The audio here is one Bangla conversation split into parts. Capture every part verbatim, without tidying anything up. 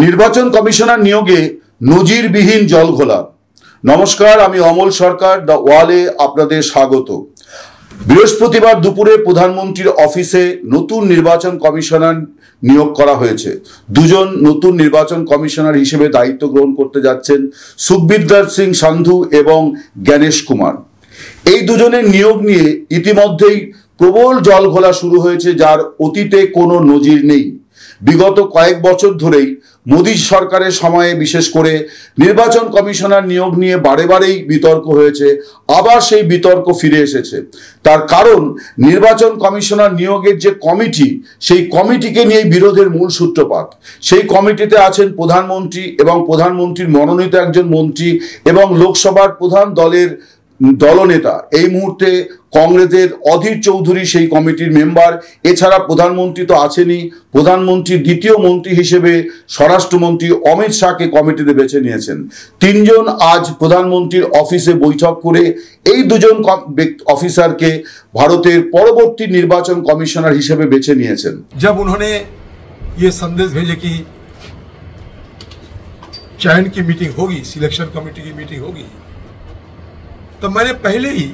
নির্বাচন কমিশনার নিয়োগে নজিরবিহীন জলঘোলা। নমস্কার, আমি অমল সরকার, দ্য ওয়ালে আপনাদের স্বাগত। বৃহস্পতিবার দুপুরে প্রধানমন্ত্রীর অফিসে নতুন নির্বাচন কমিশনার নিয়োগ করা হয়েছে। দুজন নতুন নির্বাচন কমিশনার হিসেবে দায়িত্ব গ্রহণ করতে যাচ্ছেন সুখবিন্দর সিং সান্ধু এবং জ্ঞানেশ কুমার। এই দুজনের নিয়োগ নিয়ে ইতিমধ্যেই প্রবল জলঘোলা শুরু হয়েছে, যার অতীতে কোনো নজির নেই। বিগত কয়েক বছর ধরেই মোদী সরকারের সময়ে বিশেষ করে নির্বাচন কমিশনার নিয়োগ নিয়ে বারে বারেই বিতর্ক হয়েছে, আবার সেই বিতর্ক ফিরে এসেছে। তার কারণ নির্বাচন কমিশনার নিয়োগের যে কমিটি, সেই কমিটিকে নিয়ে বিরোধের মূল সূত্রপাত। সেই কমিটিতে আছেন প্রধানমন্ত্রী এবং প্রধানমন্ত্রীর মনোনীত একজন মন্ত্রী এবং লোকসভার প্রধান দলের দলনেতা, এই মুহূর্তে কংগ্রেসের অধীর চৌধুরী সেই কমিটির মেম্বার। এছাড়া প্রধানমন্ত্রী তো আছেনই, প্রধানমন্ত্রীর দ্বিতীয় মন্ত্রী হিসেবে স্বরাষ্ট্রমন্ত্রী অমিত শাহকে কমিটিতে বেছে নিয়েছেন। তিনজন আজ প্রধানমন্ত্রীর অফিসে বৈঠক করে এই দুজন অফিসারকে ভারতের পরবর্তী নির্বাচন কমিশনার হিসেবে বেছে নিয়েছেন। जब उन्होंने ये संदेश भेजे कि चयन की मीटिंग होगी, सिलेक्शन कमेटी की मीटिंग होगी, तो मैंने पहले ही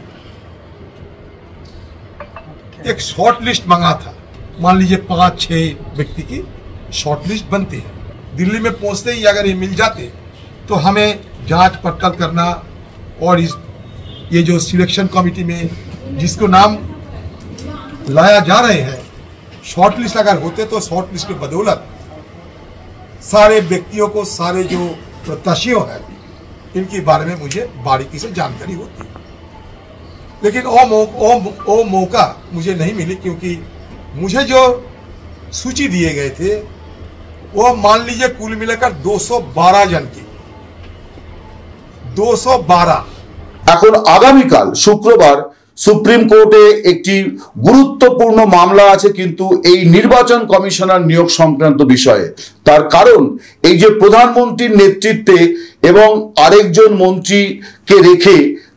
एक शॉर्ट लिस्ट मांगा था। मान लीजिए पांच छह व्यक्ति की शॉर्ट लिस्ट बनती है। दिल्ली में पहुंचते ही अगर ये मिल जाते तो हमें जांच पड़ताल करना और इस ये जो सिलेक्शन कमेटी में जिसको नाम लाया जा रहे हैं, शॉर्ट लिस्ट अगर होते तो शॉर्ट लिस्ट की बदौलत सारे व्यक्तियों को, सारे जो प्रत्याशियों हैं, इनके बारे में मुझे बारीकी से जानकारी होती। लेकिन वो मौ, वो, वो मौका मुझे नहीं मिली, क्योंकि मुझे जो सूची दिए गए थे वो मान लीजिए कुल मिलाकर दो सौ बारह जन की, दो सौ बारह। এখন আগামীকাল শুক্রবার সুপ্রিম কোর্টে একটি গুরুত্বপূর্ণ মামলা আছে, কিন্তু এই নির্বাচন কমিশনার নিয়োগ সংক্রান্ত বিষয়ে। তার কারণ এই যে প্রধানমন্ত্রীর নেতৃত্বে এবং আরেকজন মন্ত্রীকে রেখে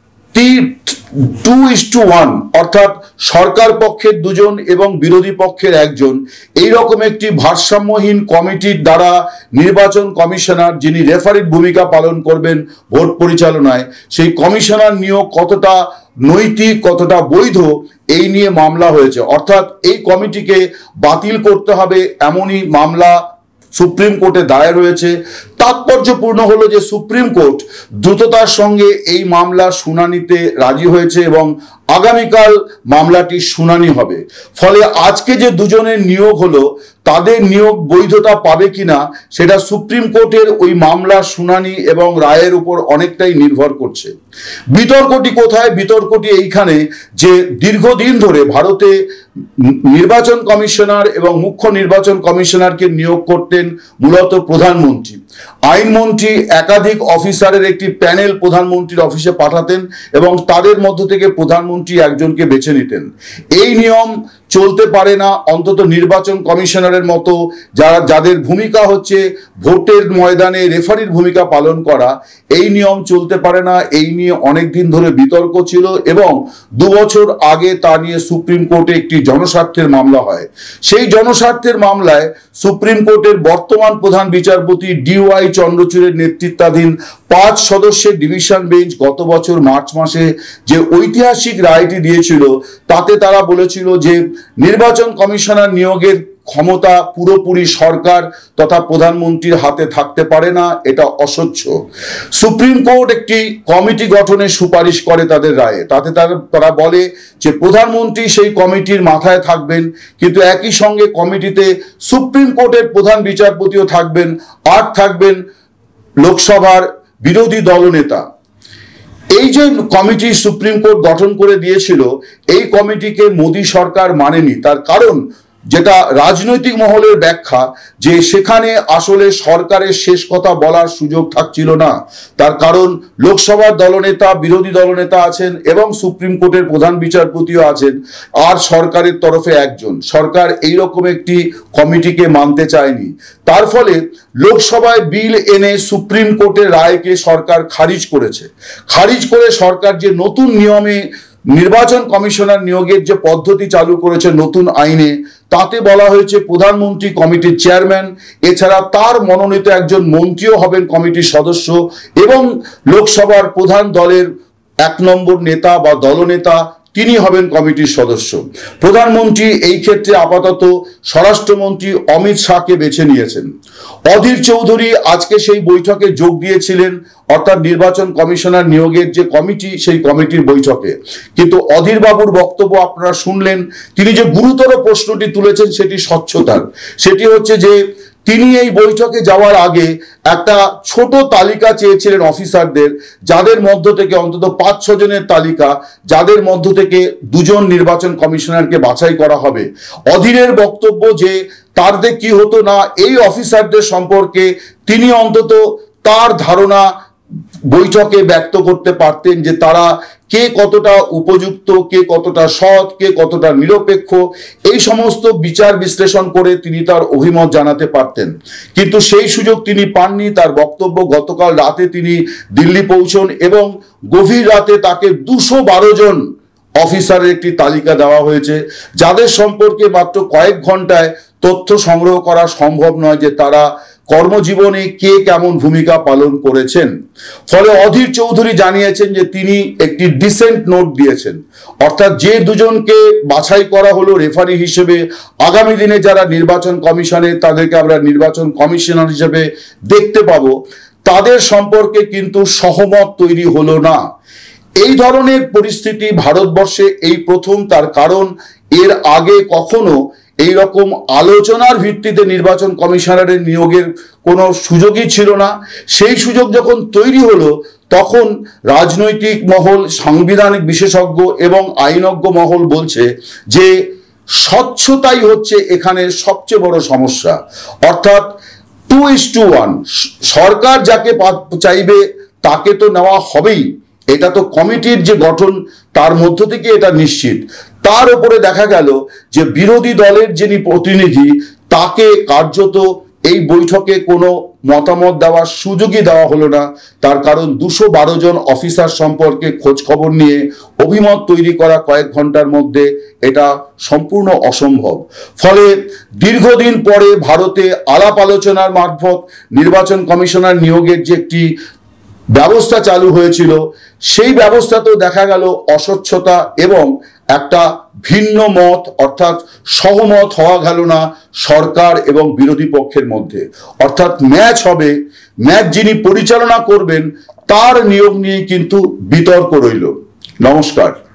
টু ইস টু ওয়ান অর্থাৎ সরকার পক্ষের দুজন এবং বিরোধী পক্ষের একজন, এই রকম একটি ভারসাম্যহীন কমিটির দ্বারা নির্বাচন কমিশনার, যিনি রেফারির ভূমিকা পালন করবেন ভোট পরিচালনায়, সেই কমিশনার নিয়োগ কতটা নৈতিক, কতটা বৈধ, এই নিয়ে মামলা হয়েছে। অর্থাৎ এই কমিটিকে বাতিল করতে হবে এমনই মামলা সুপ্রিম কোর্টে দায়ের হয়েছে। তাৎপর্যপূর্ণ হলো যে সুপ্রিম কোর্ট দ্রুততার সঙ্গে এই মামলা শুনানিতে রাজি হয়েছে এবং আগামীকাল মামলাটির শুনানি হবে। ফলে আজকে যে দুজনের নিয়োগ হলো, তাদের নিয়োগ বৈধতা পাবে কিনা সেটা সুপ্রিম কোর্টের ওই মামলার শুনানি এবং রায়ের উপর অনেকটাই নির্ভর করছে। বিতর্কটি কোথায়? বিতর্কটি এইখানে যে দীর্ঘদিন ধরে ভারতে নির্বাচন কমিশনার এবং মুখ্য নির্বাচন কমিশনারকে নিয়োগ করতেন মূলত প্রধানমন্ত্রী। আইনমন্ত্রী একাধিক অফিসারের একটি প্যানেল প্রধানমন্ত্রীর অফিসে পাঠাতেন এবং তাদের মধ্য থেকে প্রধানমন্ত্রী একজনকে বেছে নিতেন। এই নিয়ম চলতে পারে না, অন্তত নির্বাচন কমিশনারের মতো যারা যাদের ভূমিকা হচ্ছে ভোটের ময়দানে রেফারির ভূমিকা পালন করা, এই নিয়ম চলতে পারে না। এই নিয়ে অনেক দিন ধরে বিতর্ক ছিল এবং দু বছর আগে তা নিয়ে সুপ্রিম কোর্টে একটি জনস্বার্থের মামলা হয়। সেই জনস্বার্থের মামলায় সুপ্রিম কোর্টের বর্তমান প্রধান বিচারপতি ডি ওয়াই চন্দ্রচূড়ের নেতৃত্বাধীন পাঁচ সদস্যের ডিভিশন বেঞ্চ গত বছর মার্চ মাসে যে ঐতিহাসিক রায়টি দিয়েছিল, তাতে তারা বলেছিল যে নির্বাচন কমিশনার নিয়োগের ক্ষমতা পুরোপুরি সরকার তথা প্রধানমন্ত্রীর হাতে থাকতে পারে না, এটা অস্বচ্ছ। সুপ্রিম কোর্ট একটি কমিটি গঠনের সুপারিশ করে তাদের রায়ে। তাতে তারা তারা বলে যে প্রধানমন্ত্রী সেই কমিটির মাথায় থাকবেন, কিন্তু একই সঙ্গে কমিটিতে সুপ্রিম কোর্টের প্রধান বিচারপতিও থাকবেন, আর থাকবেন লোকসভার বিরোধী দলনেতা। এই যে কমিটি সুপ্রিম কোর্ট গঠন করে দিয়েছিল, এই কমিটিকে মোদী সরকার মানেনি। তার কারণ যেটা রাজনৈতিক মহলের ব্যাখ্যা, যে সেখানে আসলে সরকারের শেষ কথা বলার সুযোগ থাকছিল না। তার কারণ লোকসভার দলনেতা, বিরোধী দলনেতা আছেন এবং সুপ্রিম কোর্টের প্রধান বিচারপতিও আছেন, আর সরকারের তরফে একজন। সরকার এইরকম একটি কমিটিকে মানতে চায়নি। তার ফলে লোকসভায় বিল এনে সুপ্রিম কোর্টের রায়কে সরকার খারিজ করেছে। খারিজ করে সরকার যে নতুন নিয়মে নির্বাচন কমিশনার নিয়োগের যে পদ্ধতি চালু করেছে নতুন আইনে, তাতে বলা হয়েছে প্রধানমন্ত্রী কমিটির চেয়ারম্যান, এছাড়া তার মনোনীত একজন মন্ত্রীও হবেন কমিটির সদস্য এবং লোকসভার প্রধান দলের এক নম্বর নেতা বা দলনেতা তিনি হবেন কমিটির সদস্য। প্রধানমন্ত্রী এই ক্ষেত্রে আপাতত স্বরাষ্ট্রমন্ত্রী অমিত শাহকে বেছে নিয়েছেন। অধীর চৌধুরী আজকে সেই বৈঠকে যোগ দিয়েছিলেন, অর্থাৎ নির্বাচন কমিশনার নিয়োগের যে কমিটি সেই কমিটির বৈঠকে। কিন্তু অধীর বাবুর বক্তব্য আপনারা শুনলেন, তিনি যে গুরুতর প্রশ্নটি তুলেছেন সেটি স্বচ্ছতার। সেটি হচ্ছে যে তিনি এই বৈঠকে যাওয়ার আগে একটা ছোট তালিকা চেয়েছিলেন অফিসারদের, যাদের মধ্য থেকে অন্তত পাঁচ ছ জনের তালিকা, যাদের মধ্য থেকে দুজন নির্বাচন কমিশনারকে বাছাই করা হবে। অধীরের বক্তব্য যে তাদের কি হতো না, এই অফিসারদের সম্পর্কে তিনি অন্তত তার ধারণা বৈঠকে ব্যক্ত করতে পারতেন, যে তারা কে কতটা উপযুক্ত, কে কতটা সৎ, কে কতটা নিরপেক্ষ, এই সমস্ত বিচার বিশ্লেষণ করে তিনি তার অভিমত জানাতে পারতেন। কিন্তু সেই সুযোগ তিনি পাননি। তার বক্তব্য, গতকাল রাতে তিনি দিল্লি পৌঁছন এবং গভীর রাতে তাকে দুশো বারো জন অফিসারের একটি তালিকা দেওয়া হয়েছে, যাদের সম্পর্কে মাত্র কয়েক ঘন্টায় তথ্য সংগ্রহ করা সম্ভব নয় যে তারা কর্মজীবনে কে কেমন ভূমিকা পালন করেছেন। ফলে অধীর চৌধুরী জানিয়েছেন যে তিনি একটি ডিসেন্ট নোট দিয়েছেন, অর্থাৎ যে দুজনকে বাছাই করা হলো রেফারি হিসেবে, আগামী দিনে যারা নির্বাচন কমিশনে তাদেরকে আমরা নির্বাচন কমিশনার হিসেবে দেখতে পাবো, তাদের সম্পর্কে কিন্তু সহমত তৈরি হলো না। এই ধরনের পরিস্থিতি ভারতবর্ষে এই প্রথম। তার কারণ এর আগে কখনো এই রকম আলোচনার ভিত্তিতে নির্বাচন কমিশনারের নিয়োগের কোনো সুযোগই ছিল না। সেই সুযোগ যখন তৈরি হলো, তখন রাজনৈতিক মহল, সাংবিধানিক বিশেষজ্ঞ এবং আইনজ্ঞ মহল বলছে যে স্বচ্ছতাই হচ্ছে এখানে সবচেয়ে বড় সমস্যা। অর্থাৎ টু ইস টু ওয়ান, সরকার যাকে চাইবে তাকে তো নেওয়া হবেই, এটা তো কমিটির যে গঠন তার মধ্য থেকে এটা নিশ্চিত। তার উপরে দেখা গেল যে বিরোধী দলের যিনি প্রতিনিধি, তাকে কার্যত এই বৈঠকে কোনো মতামত দেওয়ার সুযোগই দেওয়া হলো না। তার কারণ দুশো বারো জন অফিসার সম্পর্কে খোঁজ খবর নিয়ে অভিমত তৈরি করা কয়েক ঘন্টার মধ্যে এটা সম্পূর্ণ অসম্ভব। ফলে দীর্ঘদিন পরে ভারতে আলাপ আলোচনার মারফত নির্বাচন কমিশনার নিয়োগের যে একটি ব্যবস্থা চালু হয়েছিল, সেই ব্যবস্থাতেও দেখা গেল অস্বচ্ছতা এবং একটা ভিন্ন মত, অর্থাৎ সহমত হওয়া গেল না সরকার এবং বিরোধী পক্ষের মধ্যে। অর্থাৎ ম্যাচ হবে, ম্যাচ যিনি পরিচালনা করবেন তার নিয়োগ নিয়ে কিন্তু বিতর্ক রইল। নমস্কার।